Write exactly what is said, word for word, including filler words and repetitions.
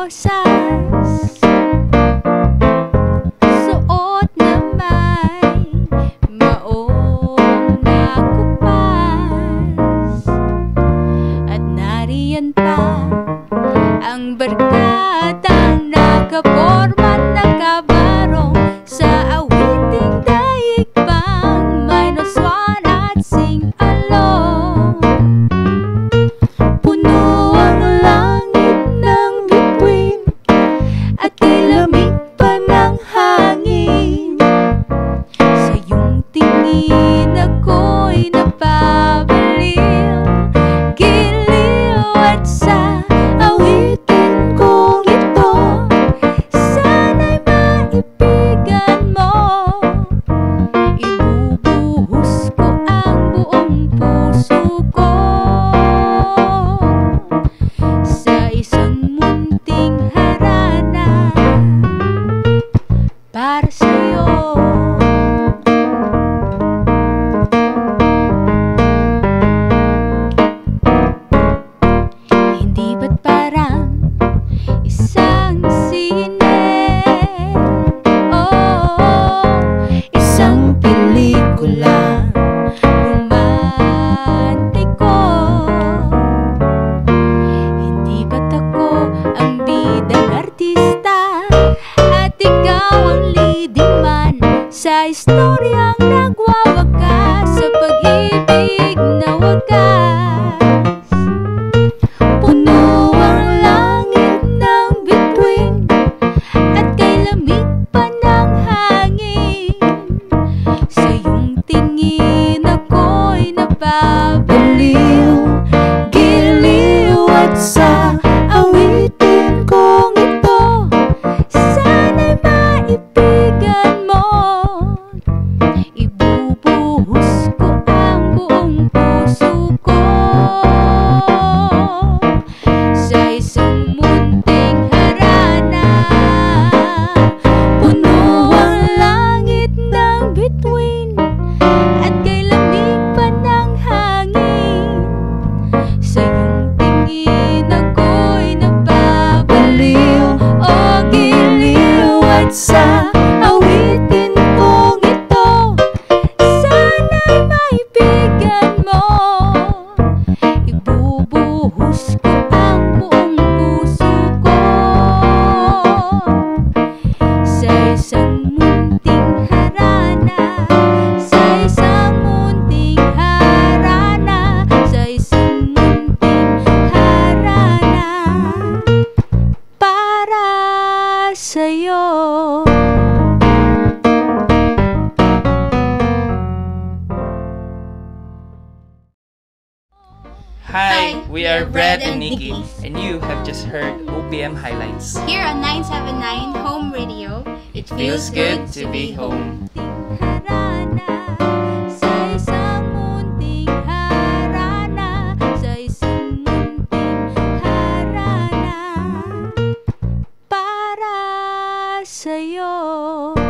rosas, suot na may maong na kupas, at nariyan pa ang barkadang nakapormat nakabarong sa awiting daigpang minus one at sing along. Puno ang langit ng bituin at ilamig pa ng hangin. Sa iyong tingin ako'y napabaliw, giliw at sa awitin kong ito, sana'y maibigan mo. Ibubuhos ko ang buong puso ko sa isang munting harana para sa'yo. Hindi ba't parang isang sine? Oh, isang pelikula romantiko. Hindi ba't ako ang bidang artista at ikaw ang leading man sa istoryang nagwawakas sa pag-ibig na wagas? Puno ang langit ng bituin at kay lamig pa ng hangin. Sa iyong tingin ako'y napabaliw, giliw at sa awitin kong ito, sana'y maibigan mo. Ibubuhos ko ang buong puso ko sa isang munting harana. Puno ang langit ng bituin at kay lamig pa ng hangin. Sa iyong tingin ako'y napabaliw, o giliw at sa awitin kong ito, sana'y maibigan mo. Ibubuhos ko ang buong puso ko sa isang munting harana, sa isang munting harana, sa isang munting harana para sa'yo. Hi, we are Brad and Nikki, and you have just heard O P M Highlights. Here on nine seven nine Home Radio, It feels good to be home. Harana, sa isang munting harana, sa isang munting harana para sa'yo.